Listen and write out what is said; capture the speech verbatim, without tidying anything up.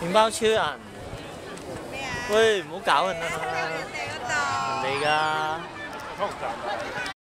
麵包超人， 咩啊？ 喂，唔好搞人啦， 人哋嗰度。 人哋㗎。